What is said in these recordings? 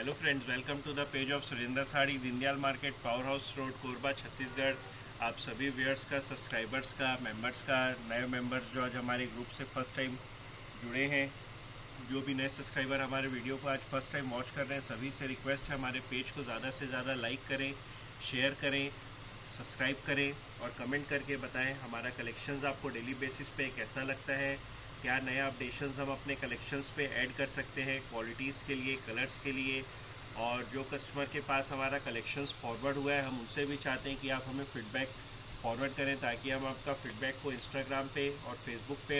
Hello friends, welcome to the page of Surendra Sari, Deendayal market, power house road, Korba, Chhattisgarh. आप सभी viewers का, subscribers का, members का, नए मेंबर्स जो आज हमारे ग्रुप से फर्स्ट टाइम जुड़े हैं, जो भी नए सब्सक्राइबर हमारे वीडियो को आज फर्स्ट टाइम वॉच कर रहे हैं, सभी से रिक्वेस्ट है हमारे पेज को ज़्यादा से ज़्यादा लाइक करें, शेयर करें, सब्सक्राइब करें और कमेंट करके बताएं हमारा कलेक्शंस आपको डेली बेसिस पे कैसा लगता है, क्या नए अपडेशंस हम अपने कलेक्शंस पे ऐड कर सकते हैं क्वालिटीज़ के लिए, कलर्स के लिए। और जो कस्टमर के पास हमारा कलेक्शंस फॉरवर्ड हुआ है, हम उनसे भी चाहते हैं कि आप हमें फीडबैक फॉरवर्ड करें ताकि हम आपका फीडबैक को इंस्टाग्राम पे और फेसबुक पे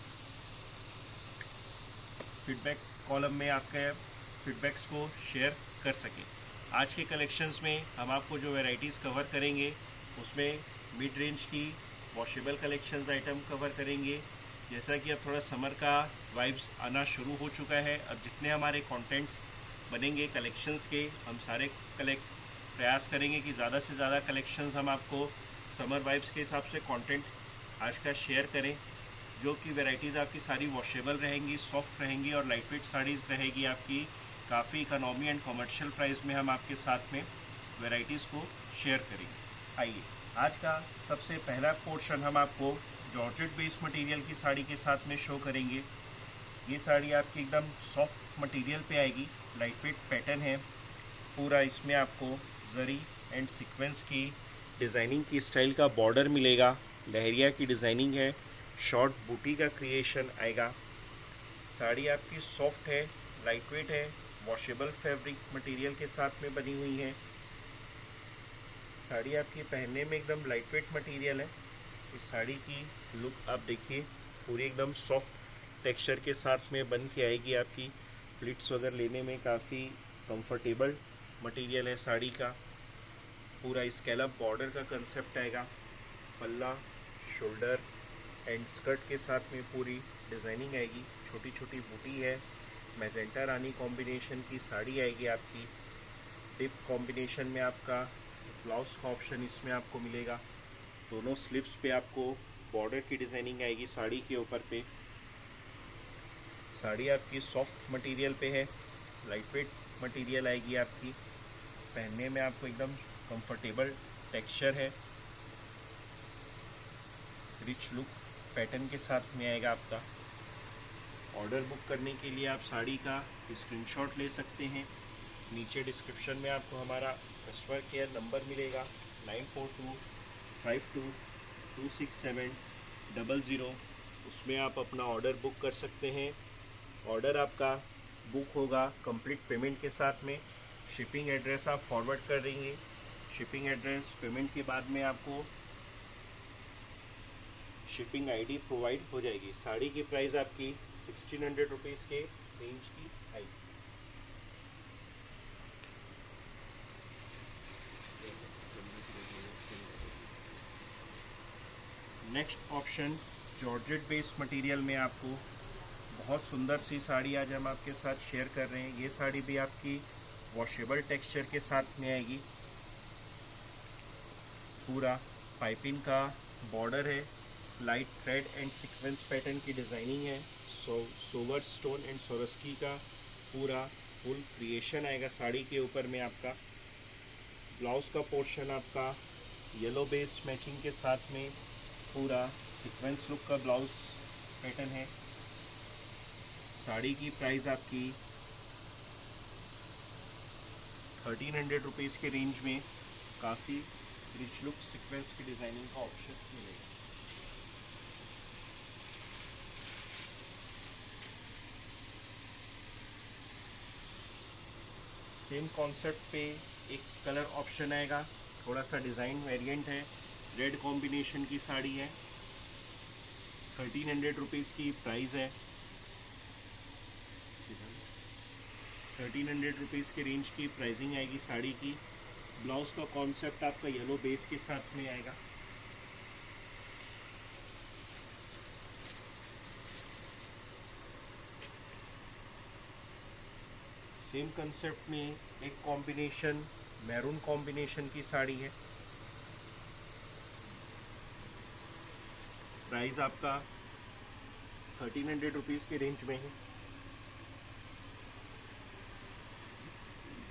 फीडबैक कॉलम में आपके फीडबैक्स को शेयर कर सकें। आज के कलेक्शंस में हम आपको जो वैरायटीज़ कवर करेंगे उसमें मिड रेंज की वॉशेबल कलेक्शंस आइटम कवर करेंगे। जैसा कि अब थोड़ा समर का वाइब्स आना शुरू हो चुका है, अब जितने हमारे कंटेंट्स बनेंगे कलेक्शंस के, हम सारे प्रयास करेंगे कि ज़्यादा से ज़्यादा कलेक्शंस हम आपको समर वाइब्स के हिसाब से कंटेंट आज का शेयर करें। जो कि वैरायटीज़ आपकी सारी वॉशेबल रहेंगी, सॉफ्ट रहेंगी और लाइट वेट साड़ीज़ रहेगी आपकी। काफ़ी इकोनॉमी एंड कमर्शियल प्राइस में हम आपके साथ में वैरायटीज़ को शेयर करेंगे। आइए, आज का सबसे पहला पोर्शन हम आपको जॉर्जेट बेस्ड मटेरियल की साड़ी के साथ में शो करेंगे। ये साड़ी आपकी एकदम सॉफ्ट मटेरियल पे आएगी, लाइट वेट पैटर्न है पूरा। इसमें आपको जरी एंड सीक्वेंस की डिज़ाइनिंग की स्टाइल का बॉर्डर मिलेगा, लहरिया की डिज़ाइनिंग है, शॉर्ट बूटी का क्रिएशन आएगा। साड़ी आपकी सॉफ्ट है, लाइट वेट है, वॉशेबल फैब्रिक मटेरियल के साथ में बनी हुई है। साड़ी आपकी पहनने में एकदम लाइट वेट मटेरियल है। इस साड़ी की लुक आप देखिए, पूरी एकदम सॉफ्ट टेक्सचर के साथ में बन के आएगी। आपकी प्लिट्स वगैरह लेने में काफ़ी कंफर्टेबल मटेरियल है साड़ी का। पूरा स्कैलप बॉर्डर का कंसेप्ट आएगा, पल्ला, शोल्डर एंड स्कर्ट के साथ में पूरी डिज़ाइनिंग आएगी। छोटी छोटी बूटी है, मैजेंटा रानी कॉम्बिनेशन की साड़ी आएगी आपकी। डिप कॉम्बिनेशन में आपका ब्लाउज का ऑप्शन इसमें आपको मिलेगा। दोनों स्लीव्स पे आपको बॉर्डर की डिज़ाइनिंग आएगी साड़ी के ऊपर पे। साड़ी आपकी सॉफ्ट मटेरियल पे है, लाइट वेट मटेरियल आएगी आपकी। पहनने में आपको एकदम कंफर्टेबल टेक्सचर है, रिच लुक पैटर्न के साथ में आएगा आपका। ऑर्डर बुक करने के लिए आप साड़ी का स्क्रीनशॉट ले सकते हैं। नीचे डिस्क्रिप्शन में आपको हमारा कस्टमर केयर नंबर मिलेगा 9425526700। उसमें आप अपना ऑर्डर बुक कर सकते हैं। ऑर्डर आपका बुक होगा कंप्लीट पेमेंट के साथ में। शिपिंग एड्रेस आप फॉरवर्ड कर देंगे। शिपिंग एड्रेस पेमेंट के बाद में आपको शिपिंग आईडी प्रोवाइड हो जाएगी। साड़ी की प्राइस आपकी 1600 रुपीज़ के रेंज की आएगी। Next option georgette based material में आपको बहुत सुंदर सी साड़ी आज हम आपके साथ शेयर कर रहे हैं। ये साड़ी भी आपकी वॉशेबल टेक्सचर के साथ में आएगी। पूरा पाइपिंग का बॉर्डर है, light thread and sequence pattern की डिज़ाइनिंग है। सोवर स्टोन एंड सोरस्की का पूरा फुल क्रिएशन आएगा साड़ी के ऊपर में आपका। ब्लाउज का पोर्शन आपका येलो बेस मैचिंग के साथ में पूरा सीक्वेंस लुक का ब्लाउज पैटर्न है। साड़ी की प्राइस आपकी 1300 रुपीज़ के रेंज में काफ़ी रिच लुक सीक्वेंस की डिज़ाइनिंग का ऑप्शन मिलेगा। सेम कॉन्सेप्ट पे एक कलर ऑप्शन आएगा, थोड़ा सा डिज़ाइन वेरिएंट है, रेड कॉम्बिनेशन की साड़ी है। 1300 रुपीज़ की प्राइस है। 1300 रुपीज़ के रेंज की प्राइसिंग आएगी साड़ी की। ब्लाउज का कॉन्सेप्ट आपका येलो बेस के साथ में आएगा। सेम कंसेप्ट में एक कॉम्बिनेशन मैरून कॉम्बिनेशन की साड़ी है। प्राइस आपका 1300 रुपीज़ के रेंज में है।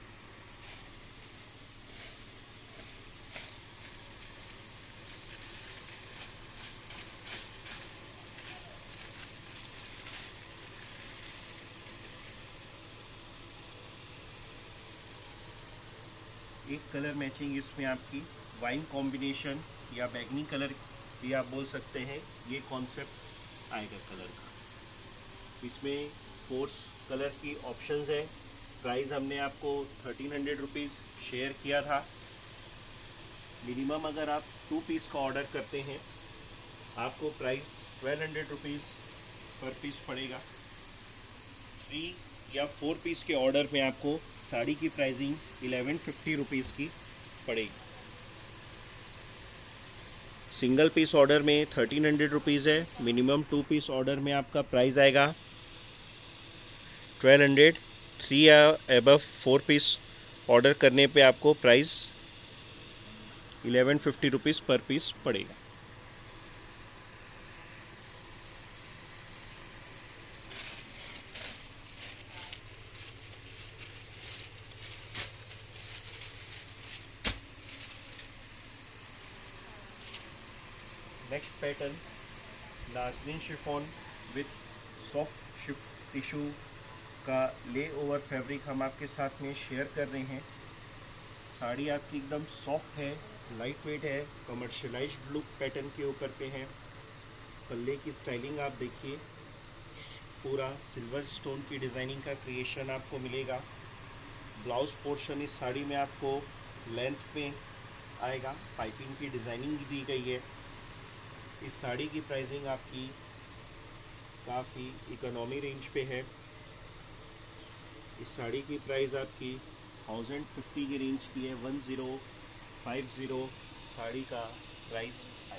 एक कलर मैचिंग इसमें आपकी वाइन कॉम्बिनेशन या बैगनी कलर भी आप बोल सकते हैं, ये कॉन्सेप्ट आएगा कलर का। इसमें 4 कलर की ऑप्शंस है। प्राइस हमने आपको 1300 रुपीज़ शेयर किया था। मिनिमम अगर आप 2 पीस का ऑर्डर करते हैं आपको प्राइस 1200 रुपीज़ पर पीस पड़ेगा। 3 या 4 पीस के ऑर्डर में आपको साड़ी की प्राइसिंग 1150 रुपीज़ की पड़ेगी। सिंगल पीस ऑर्डर में 1300 रुपीज़ है। मिनिमम 2 पीस ऑर्डर में आपका प्राइस आएगा 1200। 3 या अबव 4 पीस ऑर्डर करने पे आपको प्राइस 1150 रुपीज़ पर पीस पड़ेगा। Next pattern Nazneen chiffon with soft shift tissue का ले ओवर फैब्रिक हम आपके साथ में शेयर कर रहे हैं। साड़ी आपकी एकदम सॉफ्ट है, लाइट वेट है, कमर्शियलाइज्ड लुक पैटर्न के ऊपर पे है। पल्ले की स्टाइलिंग आप देखिए, पूरा सिल्वर स्टोन की डिज़ाइनिंग का क्रिएशन आपको मिलेगा। ब्लाउज पोर्शन इस साड़ी में आपको लेंथ में आएगा, पाइपिंग की डिज़ाइनिंग दी गई है। इस साड़ी की प्राइसिंग आपकी काफ़ी इकोनॉमी रेंज पे है। इस साड़ी की प्राइस आपकी 1050 की रेंज की है। 1050 साड़ी का प्राइस है।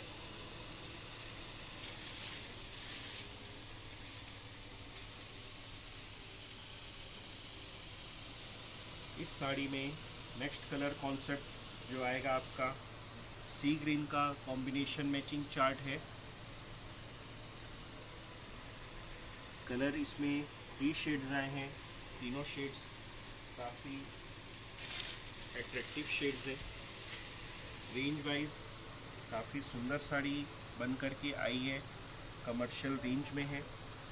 इस साड़ी में नेक्स्ट कलर कॉन्सेप्ट जो आएगा आपका सी ग्रीन का कॉम्बिनेशन मैचिंग चार्ट है। कलर इसमें 3 शेड्स आए हैं। तीनों शेड्स काफ़ी एट्रैक्टिव शेड्स है। रेंज वाइज काफ़ी सुंदर साड़ी बन करके आई है, कमर्शियल रेंज में है।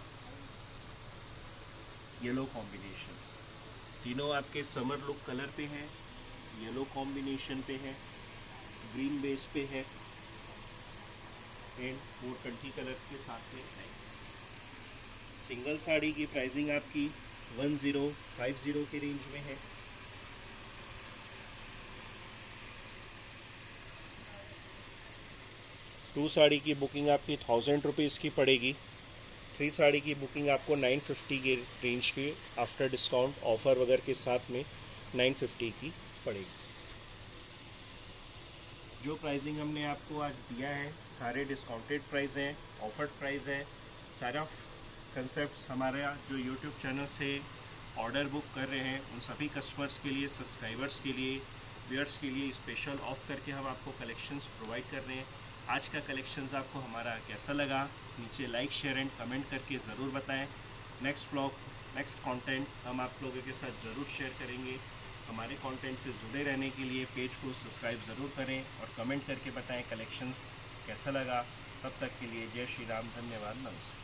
येलो कॉम्बिनेशन, तीनों आपके समर लुक कलर पे हैं। येलो कॉम्बिनेशन पे है, ग्रीन बेस पे है एंड 4 कंट्री कलर्स के साथ में है। सिंगल साड़ी की प्राइसिंग आपकी 1050 की रेंज में है। टू साड़ी की बुकिंग आपकी 1000 रुपीज़ की पड़ेगी। 3 साड़ी की बुकिंग आपको 950 की रेंज की आफ्टर डिस्काउंट ऑफर वगैरह के साथ में 950 की पड़ेगी। जो प्राइसिंग हमने आपको आज दिया है सारे डिस्काउंटेड प्राइस हैं, ऑफर्ड प्राइस है। सारा कंसेप्ट्स हमारा जो यूट्यूब चैनल से ऑर्डर बुक कर रहे हैं उन सभी कस्टमर्स के लिए, सब्सक्राइबर्स के लिए, व्यूअर्स के लिए स्पेशल ऑफ करके हम आपको कलेक्शंस प्रोवाइड कर रहे हैं। आज का कलेक्शंस आपको हमारा कैसा लगा नीचे लाइक शेयर एंड कमेंट करके ज़रूर बताएं। नेक्स्ट व्लॉग, नेक्स्ट कंटेंट हम आप लोगों के साथ ज़रूर शेयर करेंगे। हमारे कंटेंट से जुड़े रहने के लिए पेज को सब्सक्राइब ज़रूर करें और कमेंट करके बताएं कलेक्शंस कैसा लगा। तब तक के लिए जय श्री राम, धन्यवाद, नमस्कार।